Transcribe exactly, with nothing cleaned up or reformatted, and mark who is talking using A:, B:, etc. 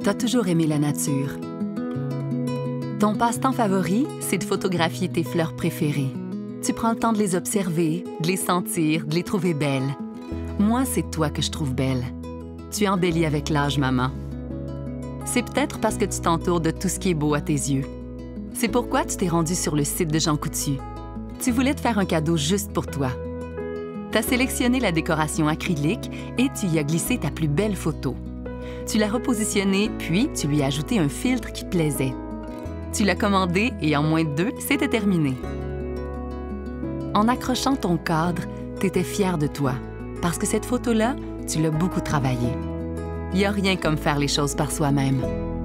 A: T'as toujours aimé la nature. Ton passe-temps favori, c'est de photographier tes fleurs préférées. Tu prends le temps de les observer, de les sentir, de les trouver belles. Moi, c'est toi que je trouve belle. Tu embellis avec l'âge, maman. C'est peut-être parce que tu t'entoures de tout ce qui est beau à tes yeux. C'est pourquoi tu t'es rendue sur le site de Jean Coutu. Tu voulais te faire un cadeau juste pour toi. Tu as sélectionné la décoration acrylique et tu y as glissé ta plus belle photo. Tu l'as repositionnée, puis tu lui as ajouté un filtre qui plaisait. Tu l'as commandé et en moins de deux, c'était terminé. En accrochant ton cadre, tu étais fière de toi, parce que cette photo-là, tu l'as beaucoup travaillée. Il n'y a rien comme faire les choses par soi-même.